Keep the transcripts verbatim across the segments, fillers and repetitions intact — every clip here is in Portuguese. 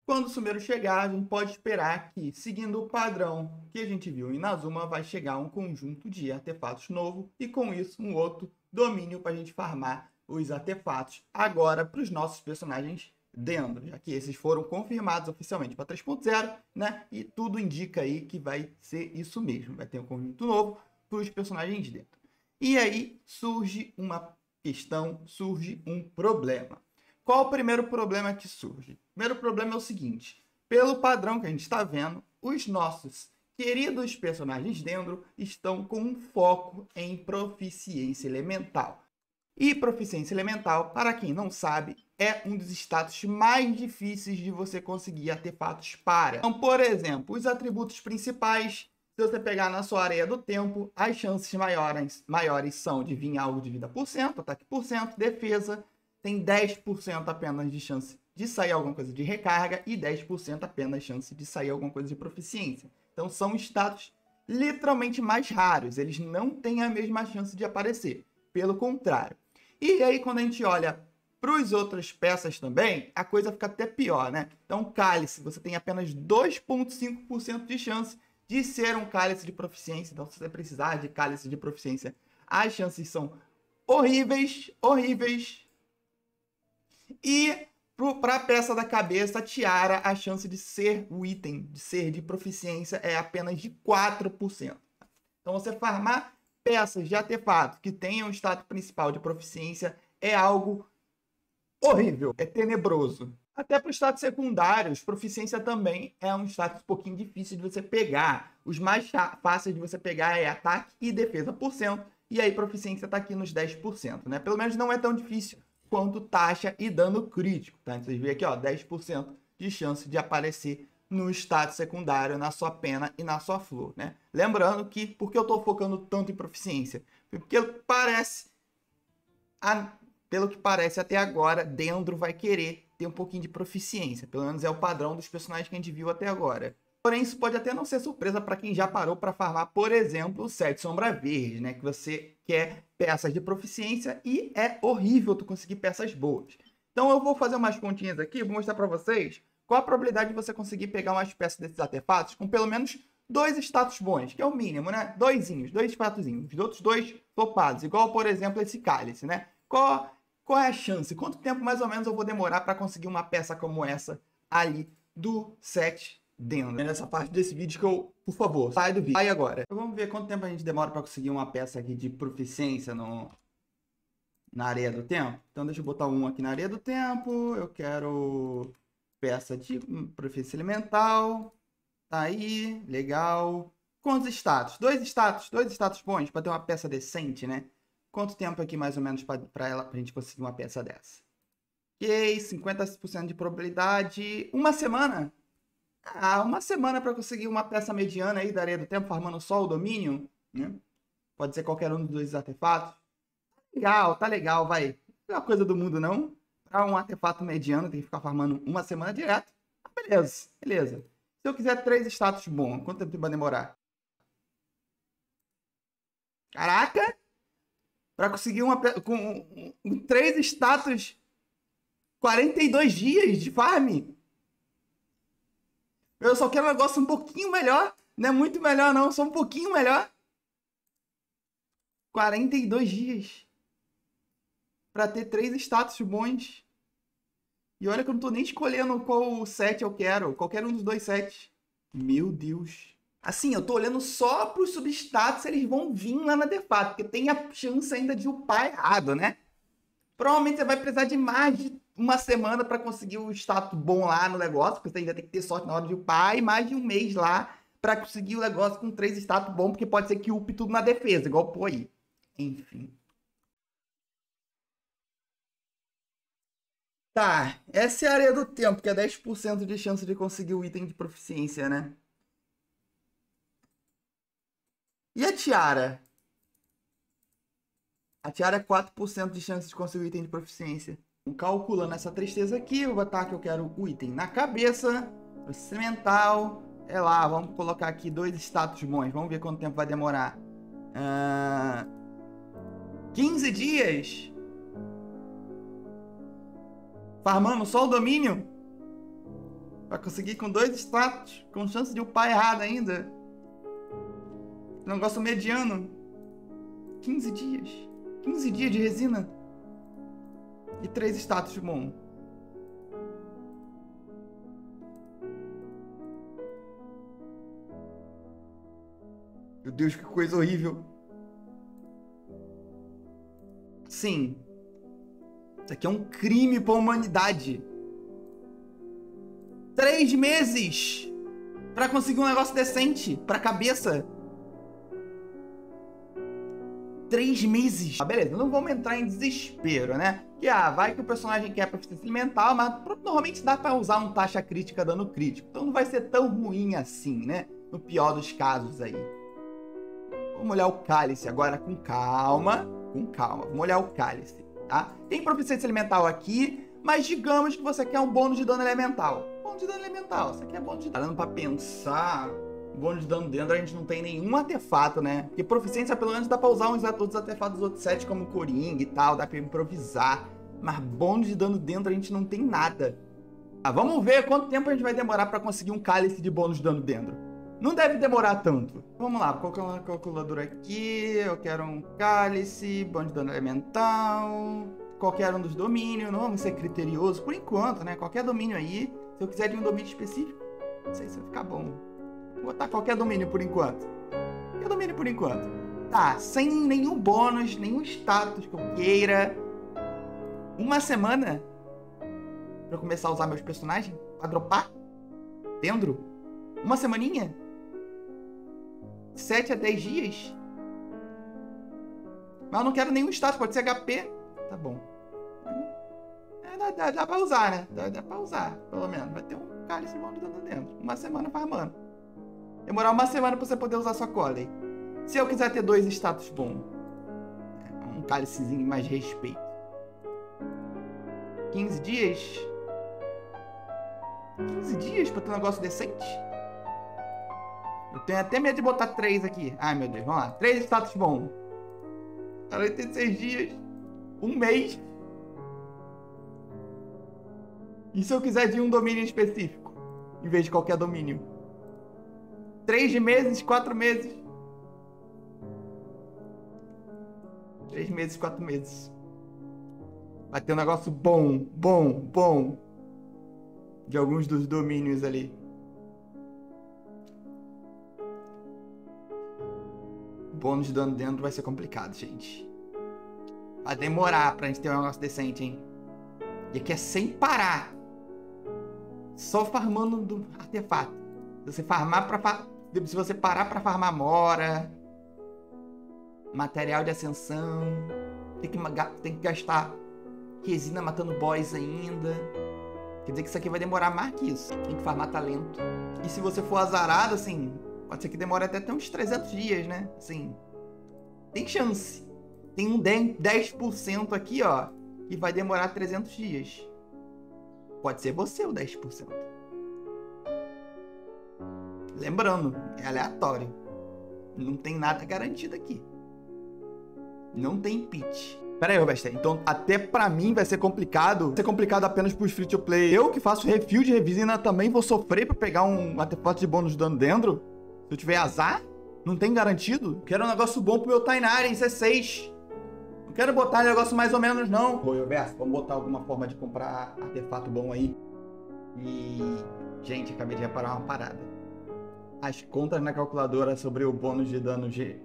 Quando o Sumeru chegar, a gente pode esperar que, seguindo o padrão que a gente viu em Inazuma, vai chegar um conjunto de artefatos novo e, com isso, um outro domínio para a gente farmar os artefatos agora para os nossos personagens dentro, já que esses foram confirmados oficialmente para três ponto zero, né? E tudo indica aí que vai ser isso mesmo, vai ter um conjunto novo para os personagens dentro. E aí surge uma questão, surge um problema. Qual o primeiro problema que surge? O primeiro problema é o seguinte: pelo padrão que a gente está vendo, os nossos queridos personagens dentro estão com um foco em proficiência elemental. E proficiência elemental, para quem não sabe, é um dos status mais difíceis de você conseguir artefatos para. Então, por exemplo, os atributos principais, se você pegar na sua areia do tempo, as chances maiores, maiores são de vir algo de vida por cento, ataque por cento, defesa, tem dez por cento apenas de chance de sair alguma coisa de recarga e dez por cento apenas chance de sair alguma coisa de proficiência. Então são status literalmente mais raros, eles não têm a mesma chance de aparecer, pelo contrário. E aí quando a gente olha para as outras peças também, a coisa fica até pior, né? Então cálice, você tem apenas dois vírgula cinco por cento de chance de ser um cálice de proficiência. Então se você precisar de cálice de proficiência, as chances são horríveis, horríveis. E para a peça da cabeça, a tiara, a chance de ser o item, de ser de proficiência, é apenas de quatro por cento. Então você farmar peças de artefato que tenham o status principal de proficiência é algo horrível, é tenebroso. Até para os status secundários, proficiência também é um status um pouquinho difícil de você pegar. Os mais fáceis de você pegar é ataque e defesa por cento, e aí proficiência está aqui nos dez por cento, né? Pelo menos não é tão difícil quanto taxa e dano crítico, tá? Então, vocês veem aqui, ó, dez por cento de chance de aparecer no status secundário, na sua pena e na sua flor, né? Lembrando que, por que eu estou focando tanto em proficiência? Porque parece, a, pelo que parece até agora, Dendro vai querer ter um pouquinho de proficiência, pelo menos é o padrão dos personagens que a gente viu até agora. Porém, isso pode até não ser surpresa para quem já parou para farmar, por exemplo, o Sete Sombra Verde, né? Que você quer peças de proficiência e é horrível tu conseguir peças boas. Então eu vou fazer umas continhas aqui, vou mostrar para vocês qual a probabilidade de você conseguir pegar umas peças desses artefatos com pelo menos dois status bons, que é o mínimo, né? Doisinhos, dois statusinhos, os outros dois flopados, igual, por exemplo, esse cálice, né? Qual, qual é a chance? Quanto tempo mais ou menos eu vou demorar para conseguir uma peça como essa ali do Sete dentro? Nessa parte desse vídeo que eu, por favor, sai do vídeo. Sai agora. Então, vamos ver quanto tempo a gente demora para conseguir uma peça aqui de proficiência no, na areia do tempo. Então deixa eu botar um aqui na areia do tempo. Eu quero peça de proficiência elemental. Tá aí, legal. Quantos status? Dois status, dois status bons para ter uma peça decente, né? Quanto tempo aqui mais ou menos para ela, pra gente conseguir uma peça dessa? Ok, cinquenta por cento de probabilidade. Uma semana? Ah, uma semana para conseguir uma peça mediana aí da areia do tempo, farmando só o domínio, né? Pode ser qualquer um dos dois artefatos. Legal, tá legal, vai. Não é uma coisa do mundo, não. Para um artefato mediano, tem que ficar farmando uma semana direto. Ah, beleza, beleza. Se eu quiser três status bons, quanto tempo vai demorar? Caraca! Para conseguir uma com, com três status, quarenta e dois dias de farm. Eu só quero um negócio um pouquinho melhor. Não é muito melhor, não. Só um pouquinho melhor. quarenta e dois dias. Pra ter três status bons. E olha que eu não tô nem escolhendo qual set eu quero. Qualquer um dos dois sets. Meu Deus. Assim, eu tô olhando só pros substatus. Eles vão vir lá na defato. Porque tem a chance ainda de upar errado, né? Provavelmente você vai precisar de mais de uma semana para conseguir o status bom lá no negócio, porque você ainda tem que ter sorte na hora de upar, e mais de um mês lá para conseguir o negócio com três status bom, porque pode ser que upe tudo na defesa, igual pô aí. Enfim. Tá, essa é a areia do tempo, que é dez por cento de chance de conseguir o item de proficiência, né? E a tiara? A tiara é quatro por cento de chance de conseguir o item de proficiência. Calculando essa tristeza aqui, eu vou botar que eu quero o item na cabeça, proficiência mental, é lá, vamos colocar aqui dois status bons, vamos ver quanto tempo vai demorar. Uh, quinze dias? Farmando só o domínio? Vai conseguir com dois status, com chance de upar errado ainda. Negócio mediano. quinze dias. quinze dias de resina. E três status bom. Meu Deus, que coisa horrível. Sim. Isso aqui é um crime para a humanidade. Três meses para conseguir um negócio decente para a cabeça. Três meses. Ah, beleza, não vamos entrar em desespero, né? Que ah, vai que o personagem quer proficiência mental, mas normalmente dá para usar um taxa crítica dano crítico. Então não vai ser tão ruim assim, né? No pior dos casos aí. Vamos olhar o cálice agora com calma. Com calma. Vamos olhar o cálice, tá? Tem proficiência elemental aqui, mas digamos que você quer um bônus de dano elemental. Bônus de dano elemental. Você quer bônus de dano pra pensar. Bônus de dano dentro, a gente não tem nenhum artefato, né? Porque proficiência, pelo menos, dá pra usar uns outros artefatos dos outros sets, como Coringa e tal. Dá pra improvisar. Mas bônus de dano dentro, a gente não tem nada. Ah, vamos ver quanto tempo a gente vai demorar pra conseguir um cálice de bônus de dano dentro. Não deve demorar tanto. Vamos lá, vou colocar uma calculadora aqui. Eu quero um cálice, bônus de dano elemental. Qualquer um dos domínios. Não vamos ser criteriosos por enquanto, né? Qualquer domínio aí. Se eu quiser de um domínio específico, não sei se vai ficar bom. Vou botar qualquer domínio por enquanto. Qualquer domínio por enquanto. Tá, sem nenhum bônus, nenhum status que eu queira. Uma semana pra eu começar a usar meus personagens? Pra dropar? Dendro? Uma semaninha? sete a dez dias? Mas eu não quero nenhum status, pode ser H P. Tá bom. É, dá, dá, dá pra usar, né? Dá, dá pra usar, pelo menos. Vai ter um cálice bom de dano dentro. Uma semana farmando. Demorar uma semana pra você poder usar sua cola aí. Se eu quiser ter dois status bons. Um cálicezinho mais respeito. quinze dias? quinze dias pra ter um negócio decente? Eu tenho até medo de botar três aqui. Ai, meu Deus, vamos lá. três status bom. quarenta e seis dias. Um mês. E se eu quiser de um domínio específico? Em vez de qualquer domínio? três meses, quatro meses. três meses, quatro meses. Vai ter um negócio bom, bom, bom. De alguns dos domínios ali. Bônus de dano dentro vai ser complicado, gente. Vai demorar pra gente ter um negócio decente, hein? E aqui é sem parar. Só farmando do artefato. Se você farmar pra... Fa... Se você parar pra farmar mora. Material de ascensão. Tem que, tem que gastar resina matando boss ainda. Quer dizer que isso aqui vai demorar mais que isso. Tem que farmar talento. E se você for azarado, assim... Pode ser que demore até uns trezentos dias, né? Assim, tem chance. Tem um dez por cento aqui, ó, que vai demorar trezentos dias. Pode ser você o dez por cento. Lembrando, é aleatório. Não tem nada garantido aqui. Não tem pitch. Pera aí, Roberto. Então, até pra mim vai ser complicado. Vai ser complicado apenas pros free to play. Eu que faço refil de revisina também vou sofrer pra pegar um artefato de bônus de dano dentro. Se eu tiver azar, não tem garantido. Quero um negócio bom pro meu Tainari em C seis. Não quero botar um negócio mais ou menos, não. Oi, Roberto, vamos botar alguma forma de comprar artefato bom aí. E... Gente, acabei de reparar uma parada. As contas na calculadora sobre o bônus de dano de...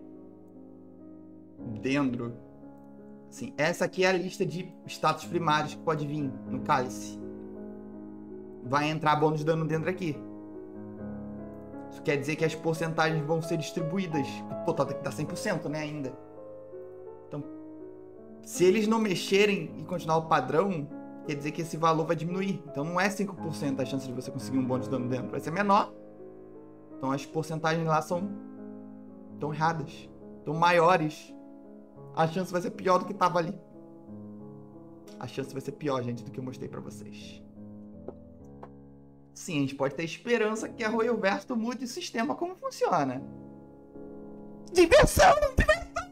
Dendro. Assim, essa aqui é a lista de status primários que pode vir no cálice. Vai entrar bônus de dano dentro aqui. Isso quer dizer que as porcentagens vão ser distribuídas. O total tem que dar cem por cento, né, ainda. Então, se eles não mexerem e continuar o padrão, quer dizer que esse valor vai diminuir. Então não é cinco por cento a chance de você conseguir um bônus de dano dentro. Vai ser menor. Então as porcentagens lá são... estão erradas. Estão maiores. A chance vai ser pior do que estava ali. A chance vai ser pior, gente, do que eu mostrei pra vocês. Sim, a gente pode ter esperança que a Royal Verso mude o sistema como funciona. Diversão! Diversão!